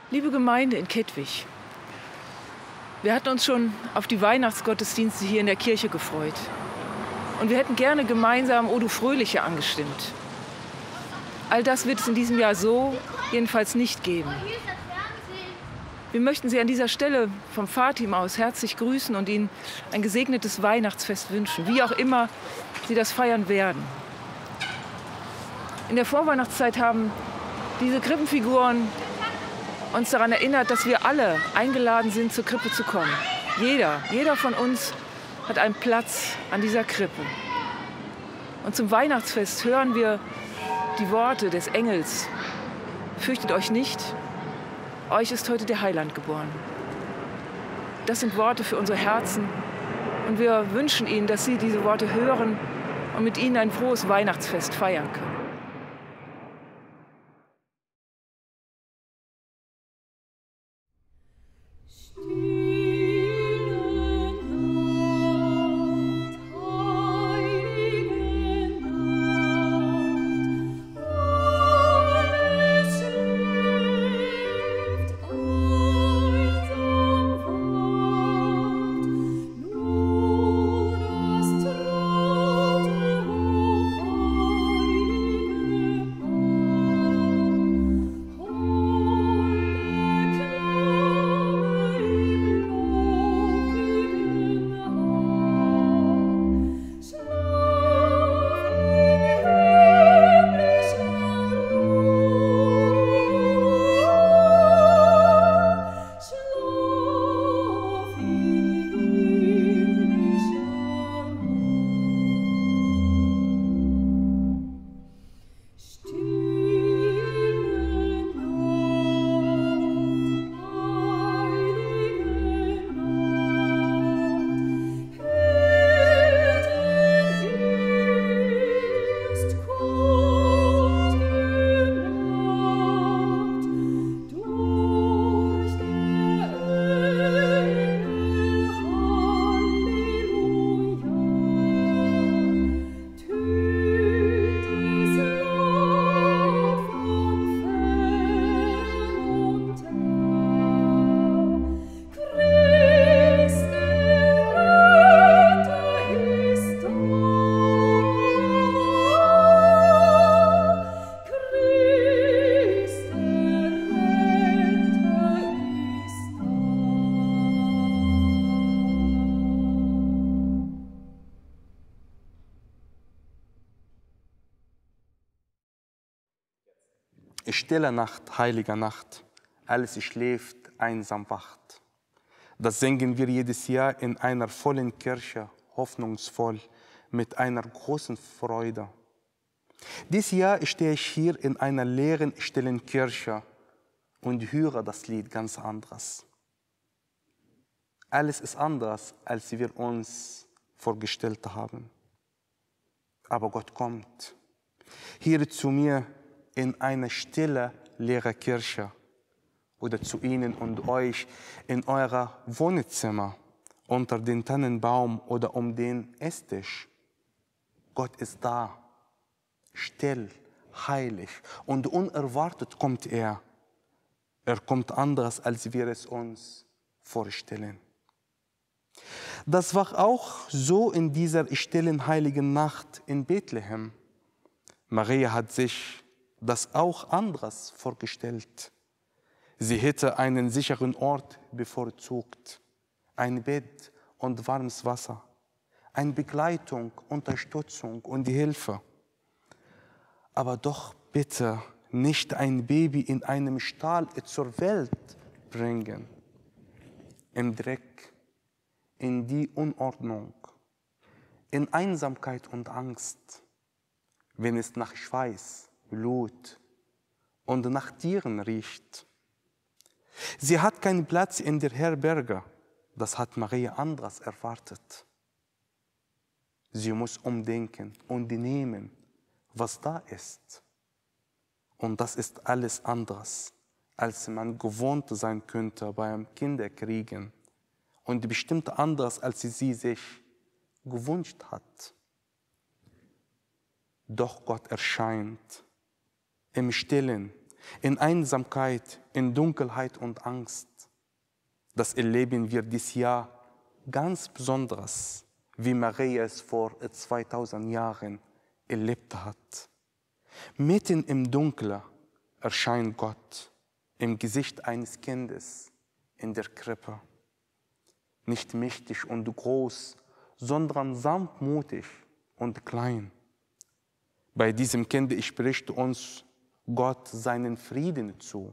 Liebe Gemeinde in Kettwig, wir hatten uns schon auf die Weihnachtsgottesdienste hier in der Kirche gefreut. Und wir hätten gerne gemeinsam O du Fröhliche angestimmt. All das wird es in diesem Jahr so jedenfalls nicht geben. Wir möchten Sie an dieser Stelle vom Pfarrteam aus herzlich grüßen und Ihnen ein gesegnetes Weihnachtsfest wünschen, wie auch immer Sie das feiern werden. In der Vorweihnachtszeit haben diese Krippenfiguren uns daran erinnert, dass wir alle eingeladen sind, zur Krippe zu kommen. Jeder von uns hat einen Platz an dieser Krippe. Und zum Weihnachtsfest hören wir die Worte des Engels: Fürchtet euch nicht, euch ist heute der Heiland geboren. Das sind Worte für unsere Herzen und wir wünschen Ihnen, dass Sie diese Worte hören und mit ihnen ein frohes Weihnachtsfest feiern können. Stille Nacht, heilige Nacht, alles schläft, einsam wacht. Das singen wir jedes Jahr in einer vollen Kirche, hoffnungsvoll, mit einer großen Freude. Dieses Jahr stehe ich hier in einer leeren, stillen Kirche und höre das Lied ganz anderes. Alles ist anders, als wir uns vorgestellt haben. Aber Gott kommt hier zu mir in eine stille, leere Kirche oder zu Ihnen und euch in euer Wohnzimmer, unter den Tannenbaum oder um den Esstisch. Gott ist da, still, heilig und unerwartet kommt er. Er kommt anders, als wir es uns vorstellen. Das war auch so in dieser stillen, heiligen Nacht in Bethlehem. Maria hat sich das auch anderes vorgestellt. Sie hätte einen sicheren Ort bevorzugt, ein Bett und warmes Wasser, eine Begleitung, Unterstützung und Hilfe. Aber doch bitte nicht ein Baby in einem Stall zur Welt bringen, im Dreck, in die Unordnung, in Einsamkeit und Angst, wenn es nach Schweiß, Blut und nach Tieren riecht. Sie hat keinen Platz in der Herberge, das hat Maria anders erwartet. Sie muss umdenken und nehmen, was da ist. Und das ist alles anderes, als man gewohnt sein könnte beim Kinderkriegen und bestimmt anders, als sie sich gewünscht hat. Doch Gott erscheint im Stillen, in Einsamkeit, in Dunkelheit und Angst. Das erleben wir dieses Jahr ganz besonders, wie Maria es vor 2000 Jahren erlebt hat. Mitten im Dunkeln erscheint Gott im Gesicht eines Kindes in der Krippe. Nicht mächtig und groß, sondern sanftmutig und klein. Bei diesem Kind spricht uns Gott seinen Frieden zu.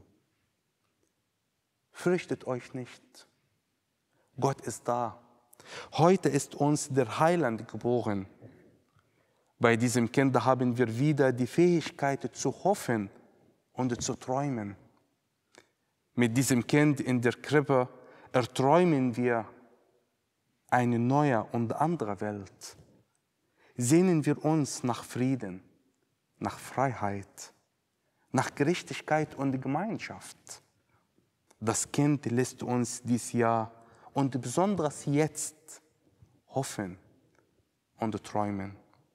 Fürchtet euch nicht. Gott ist da. Heute ist uns der Heiland geboren. Bei diesem Kind haben wir wieder die Fähigkeit zu hoffen und zu träumen. Mit diesem Kind in der Krippe erträumen wir eine neue und andere Welt. Sehnen wir uns nach Frieden, nach Freiheit, nach Gerechtigkeit und Gemeinschaft. Das Kind lässt uns dieses Jahr und besonders jetzt hoffen und träumen.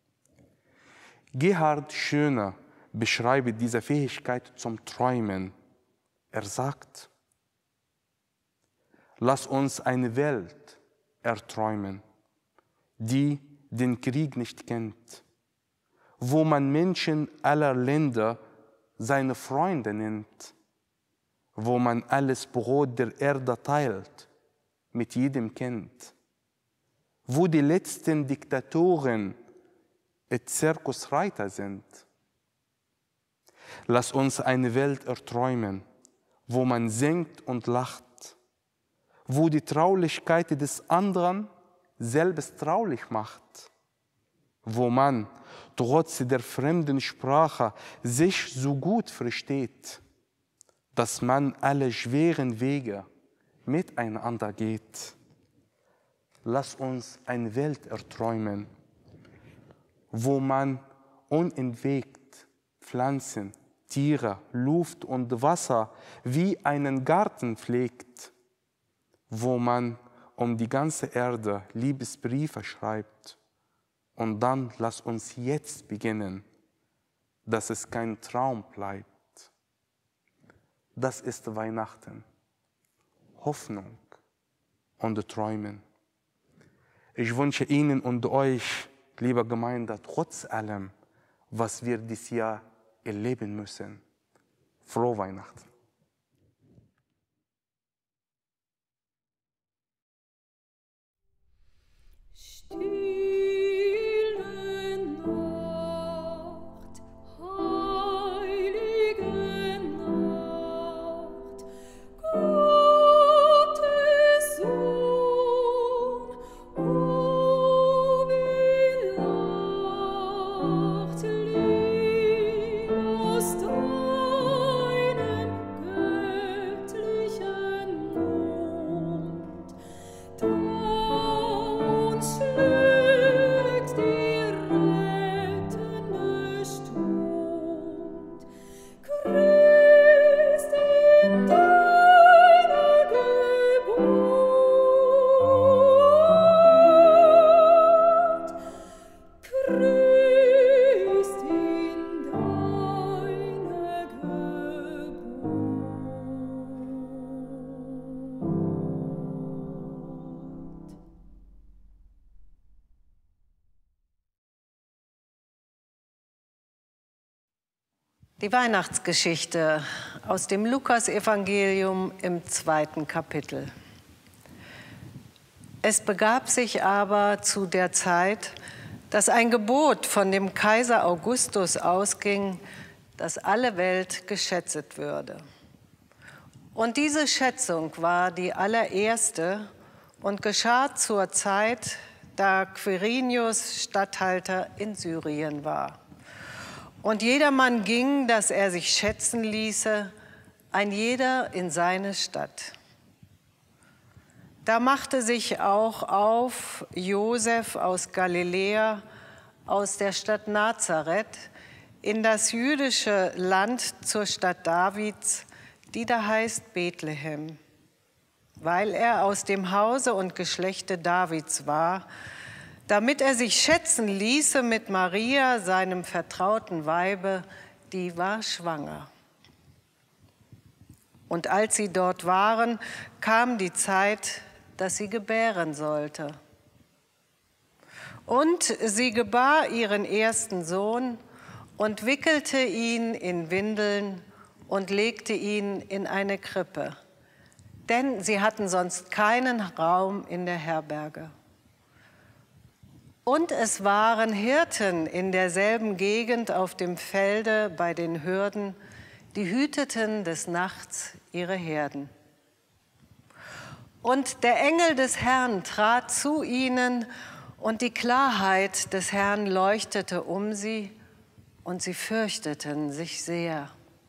Gerhard Schöner beschreibt diese Fähigkeit zum Träumen. Er sagt, lass uns eine Welt erträumen, die den Krieg nicht kennt, wo man Menschen aller Länder seine Freunde nennt, wo man alles Brot der Erde teilt, mit jedem Kind, wo die letzten Diktatoren Zirkusreiter sind. Lass uns eine Welt erträumen, wo man singt und lacht, wo die Traulichkeit des anderen selbst traulich macht, wo man trotz der fremden Sprache sich so gut versteht, dass man alle schweren Wege miteinander geht. Lass uns eine Welt erträumen, wo man unentwegt Pflanzen, Tiere, Luft und Wasser wie einen Garten pflegt, wo man um die ganze Erde Liebesbriefe schreibt. Und dann lass uns jetzt beginnen, dass es kein Traum bleibt. Das ist Weihnachten, Hoffnung und Träumen. Ich wünsche Ihnen und euch, liebe Gemeinde, trotz allem, was wir dieses Jahr erleben müssen, frohe Weihnachten. Die Weihnachtsgeschichte aus dem Lukasevangelium im 2. Kapitel. Es begab sich aber zu der Zeit, dass ein Gebot von dem Kaiser Augustus ausging, dass alle Welt geschätzt würde. Und diese Schätzung war die allererste und geschah zur Zeit, da Quirinius Statthalter in Syrien war. Und jedermann ging, dass er sich schätzen ließe, ein jeder in seine Stadt. Da machte sich auch auf Josef aus Galiläa, aus der Stadt Nazareth, in das jüdische Land zur Stadt Davids, die da heißt Bethlehem, weil er aus dem Hause und Geschlechte Davids war, damit er sich schätzen ließe mit Maria, seinem vertrauten Weibe, die war schwanger. Und als sie dort waren, kam die Zeit, dass sie gebären sollte. Und sie gebar ihren ersten Sohn und wickelte ihn in Windeln und legte ihn in eine Krippe, denn sie hatten sonst keinen Raum in der Herberge. Und es waren Hirten in derselben Gegend auf dem Felde bei den Hürden, die hüteten des Nachts ihre Herden. Und der Engel des Herrn trat zu ihnen, und die Klarheit des Herrn leuchtete um sie, und sie fürchteten sich sehr.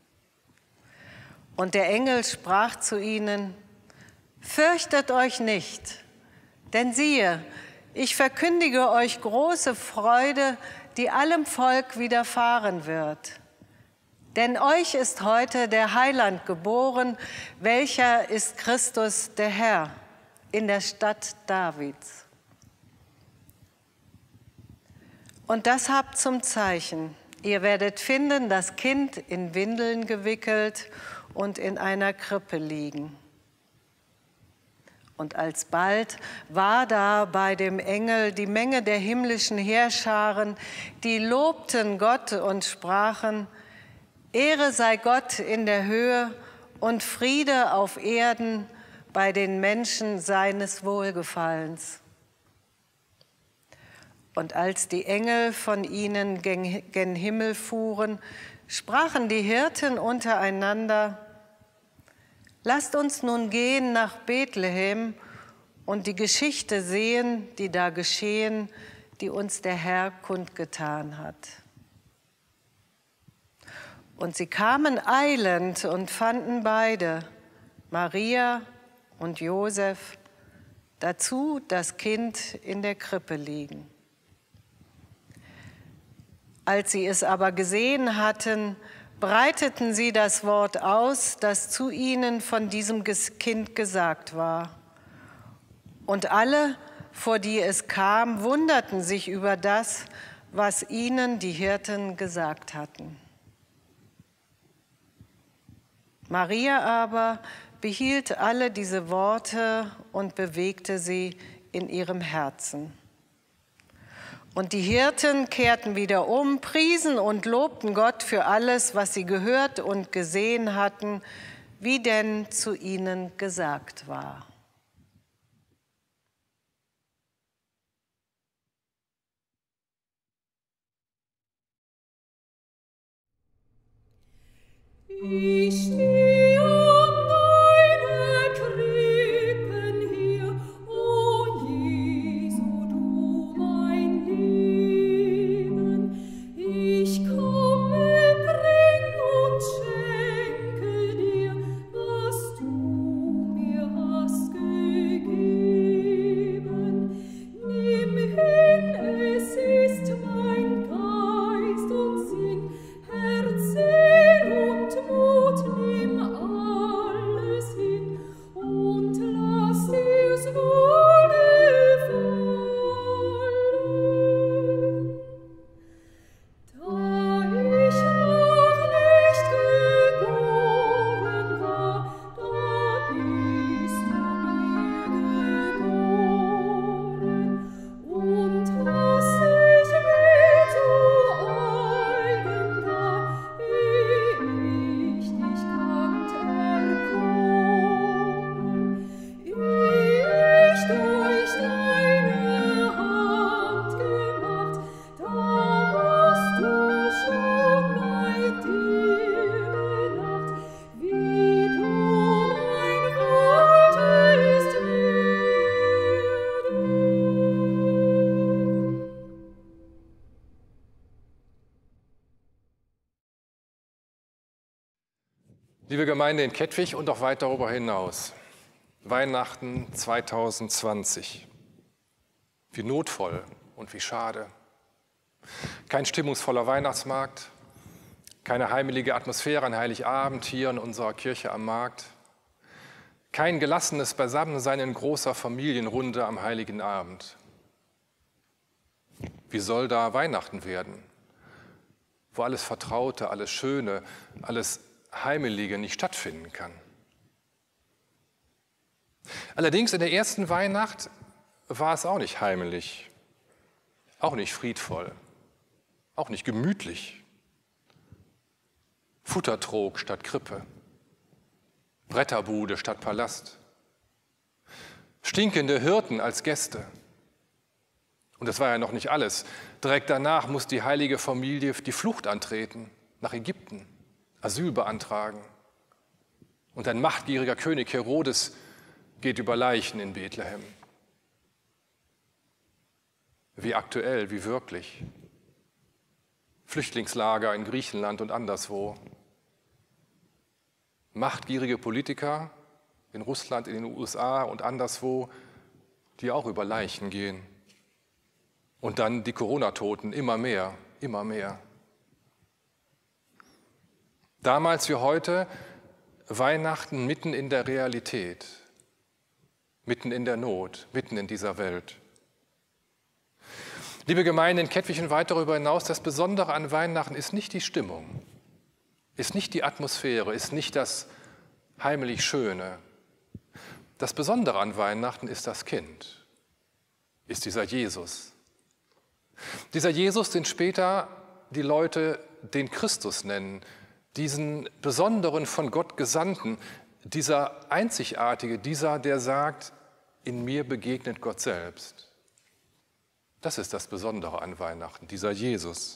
Und der Engel sprach zu ihnen: Fürchtet euch nicht, denn siehe, ich verkündige euch große Freude, die allem Volk widerfahren wird. Denn euch ist heute der Heiland geboren, welcher ist Christus der Herr, in der Stadt Davids. Und das habt zum Zeichen: Ihr werdet finden, das Kind in Windeln gewickelt und in einer Krippe liegen. Und alsbald war da bei dem Engel die Menge der himmlischen Heerscharen, die lobten Gott und sprachen: Ehre sei Gott in der Höhe und Friede auf Erden bei den Menschen seines Wohlgefallens. Und als die Engel von ihnen gen Himmel fuhren, sprachen die Hirten untereinander: Lasst uns nun gehen nach Bethlehem und die Geschichte sehen, die da geschehen, die uns der Herr kundgetan hat. Und sie kamen eilend und fanden beide, Maria und Josef, dazu das Kind in der Krippe liegen. Als sie es aber gesehen hatten, breiteten sie das Wort aus, das zu ihnen von diesem Kind gesagt war. Und alle, vor die es kam, wunderten sich über das, was ihnen die Hirten gesagt hatten. Maria aber behielt alle diese Worte und bewegte sie in ihrem Herzen. Und die Hirten kehrten wieder um, priesen und lobten Gott für alles, was sie gehört und gesehen hatten, wie denn zu ihnen gesagt war. Ich stehe an deine Krippen hier, o Jesu, du mein Leben. Ich komme, bring und schenke dir, was du mir hast gegeben. Nimm hin, es ist mein Geist und Sinn, Herz, Seele und Mut, nimm alles hin und lass dir's wohlgefallen. Da ich noch nicht geboren war, da bist du mir geboren und hast dich mir zu eigen dar, ehe ich dich kannt erkoren, ehe ich durch deine Hand gemacht, da hast du schon bei dir gedacht, wie du mein wolltest werden. Liebe Gemeinde in Kettwig und auch weit darüber hinaus, Weihnachten 2020. Wie notvoll und wie schade. Kein stimmungsvoller Weihnachtsmarkt, keine heimelige Atmosphäre an Heiligabend hier in unserer Kirche am Markt, kein gelassenes Beisammensein in großer Familienrunde am Heiligen Abend. Wie soll da Weihnachten werden, wo alles Vertraute, alles Schöne, alles Heimelige nicht stattfinden kann? Allerdings in der ersten Weihnacht war es auch nicht heimelig, auch nicht friedvoll, auch nicht gemütlich. Futtertrog statt Krippe, Bretterbude statt Palast, stinkende Hirten als Gäste. Und das war ja noch nicht alles. Direkt danach muss die heilige Familie die Flucht antreten, nach Ägypten, Asyl beantragen. Und ein machtgieriger König Herodes geht über Leichen in Bethlehem. Wie aktuell, wie wirklich. Flüchtlingslager in Griechenland und anderswo. Machtgierige Politiker in Russland, in den USA und anderswo, die auch über Leichen gehen. Und dann die Corona-Toten, immer mehr, immer mehr. Damals wie heute Weihnachten mitten in der Realität, mitten in der Not, mitten in dieser Welt. Liebe Gemeinde in Kettwig und weit darüber hinaus, das Besondere an Weihnachten ist nicht die Stimmung, ist nicht die Atmosphäre, ist nicht das heimlich Schöne. Das Besondere an Weihnachten ist das Kind, ist dieser Jesus. Dieser Jesus, den später die Leute den Christus nennen, diesen besonderen von Gott Gesandten, dieser Einzigartige, dieser, der sagt, in mir begegnet Gott selbst. Das ist das Besondere an Weihnachten, dieser Jesus.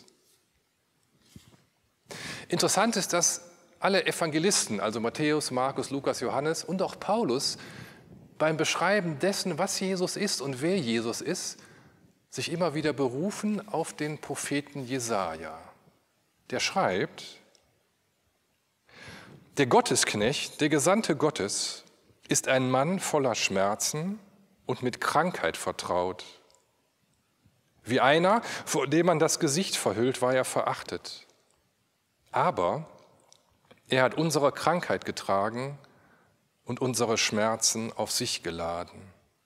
Interessant ist, dass alle Evangelisten, also Matthäus, Markus, Lukas, Johannes und auch Paulus, beim Beschreiben dessen, was Jesus ist und wer Jesus ist, sich immer wieder berufen auf den Propheten Jesaja. Der schreibt: Der Gottesknecht, der Gesandte Gottes, ist ein Mann voller Schmerzen und mit Krankheit vertraut. Wie einer, vor dem man das Gesicht verhüllt, war er verachtet. Aber er hat unsere Krankheit getragen und unsere Schmerzen auf sich geladen.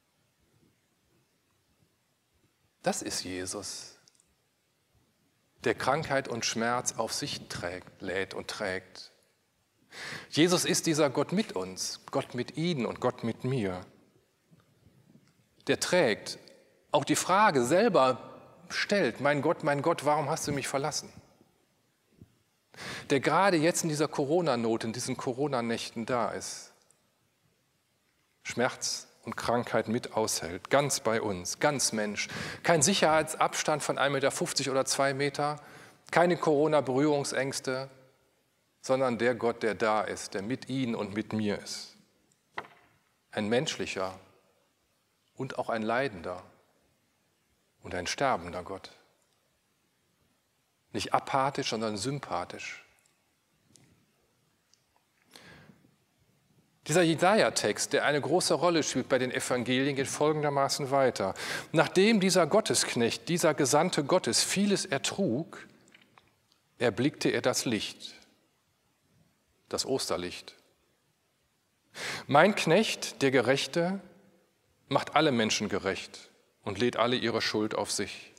Das ist Jesus, der Krankheit und Schmerz auf sich lädt und trägt. Jesus ist dieser Gott mit uns, Gott mit Ihnen und Gott mit mir. Der trägt, auch die Frage selber stellt, mein Gott, warum hast du mich verlassen? Der gerade jetzt in dieser Corona-Not, in diesen Corona-Nächten da ist, Schmerz und Krankheit mit aushält, ganz bei uns, ganz Mensch. Kein Sicherheitsabstand von 1,50 Meter oder 2 Meter, keine Corona-Berührungsängste, sondern der Gott, der da ist, der mit Ihnen und mit mir ist. Ein menschlicher und auch ein leidender und ein sterbender Gott. Nicht apathisch, sondern sympathisch. Dieser Jesaja-Text, der eine große Rolle spielt bei den Evangelien, geht folgendermaßen weiter. Nachdem dieser Gottesknecht, dieser Gesandte Gottes vieles ertrug, erblickte er das Licht, das Osterlicht. Mein Knecht, der Gerechte, macht alle Menschen gerecht und lädt alle ihre Schuld auf sich.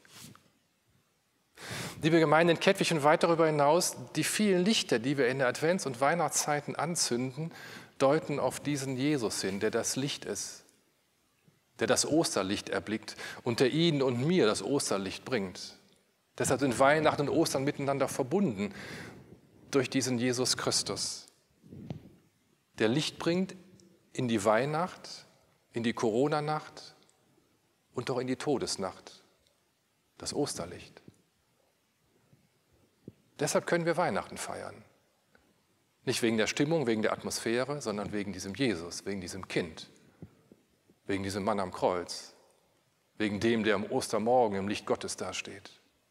Liebe Gemeinde in Kettwig und weit darüber hinaus, die vielen Lichter, die wir in der Advents- und Weihnachtszeiten anzünden, deuten auf diesen Jesus hin, der das Licht ist, der das Osterlicht erblickt und der Ihnen und mir das Osterlicht bringt. Deshalb sind Weihnachten und Ostern miteinander verbunden durch diesen Jesus Christus, der Licht bringt in die Weihnacht, in die Corona-Nacht und auch in die Todesnacht, das Osterlicht. Deshalb können wir Weihnachten feiern. Nicht wegen der Stimmung, wegen der Atmosphäre, sondern wegen diesem Jesus, wegen diesem Kind, wegen diesem Mann am Kreuz, wegen dem, der am Ostermorgen im Licht Gottes dasteht.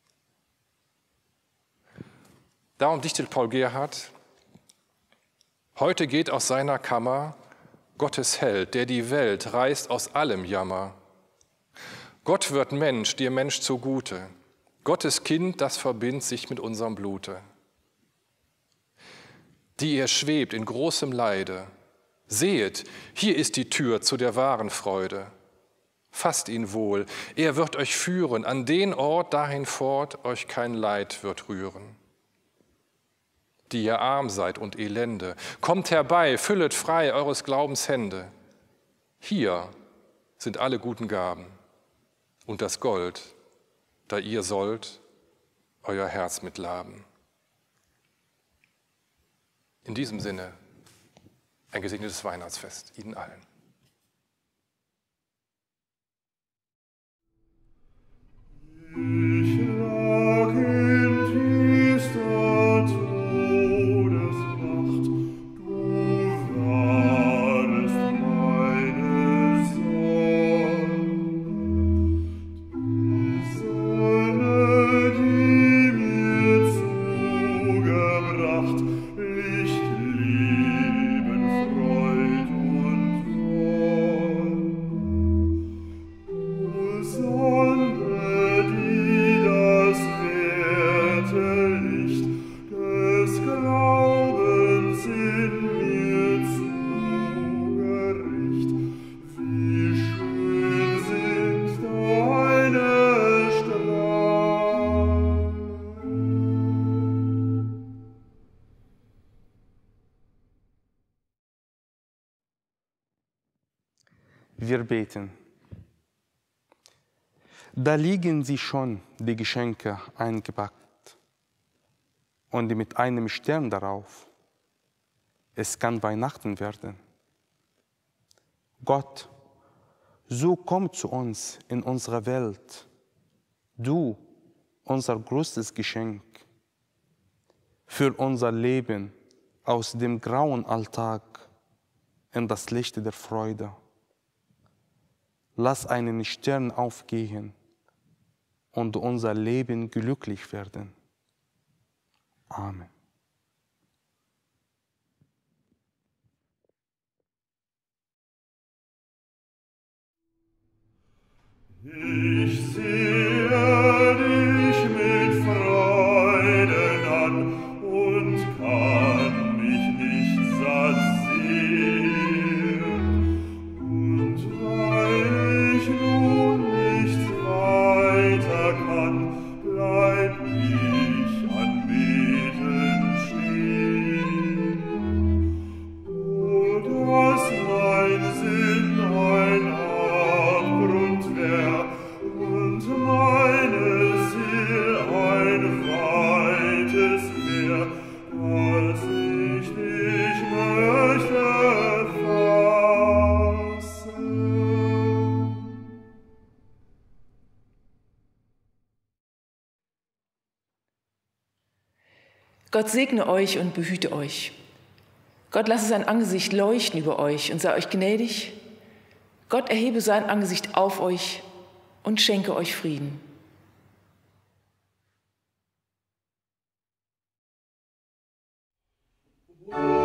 Darum dichtet Paul Gerhardt: Heute geht aus seiner Kammer Gottes Held, der die Welt reißt aus allem Jammer. Gott wird Mensch, dir Mensch zugute. Gottes Kind, das verbindet sich mit unserem Blute. Die ihr schwebt in großem Leide, sehet, hier ist die Tür zu der wahren Freude. Fasst ihn wohl, er wird euch führen, an den Ort dahin fort, euch kein Leid wird rühren. Die ihr arm seid und elende, kommt herbei, füllet frei eures Glaubens Hände. Hier sind alle guten Gaben und das Gold, da ihr sollt euer Herz mit laben. In diesem Sinne ein gesegnetes Weihnachtsfest Ihnen allen. Ich lag in tiefster Todesnacht, du warest meine Sonne. Die Sonne, die mir zugebracht, Licht, Leben, Freud und Wonne. Sonne, die das werte Licht des Glaubens in mir zugericht, wie schön sind deine Strahlen. Wir beten. Da liegen sie schon, die Geschenke eingepackt, und mit einem Stern darauf. Es kann Weihnachten werden. Gott, so komm zu uns in unsere Welt. Du, unser größtes Geschenk, für unser Leben aus dem grauen Alltag in das Licht der Freude. Lass einen Stern aufgehen und unser Leben glücklich werden. Amen. Ich sehe dich mit Freuden an und kann mich nicht satt sehen. Und weil ich nun nicht weiter kann, bleib ich anbetend stehen. O, dass mein Sinn ein Abgrund wär und meine Seele ein weites Meer, dass ich dich möchte fassen. Gott segne euch und behüte euch. Gott lasse sein Angesicht leuchten über euch und sei euch gnädig. Gott erhebe sein Angesicht auf euch und schenke euch Frieden. O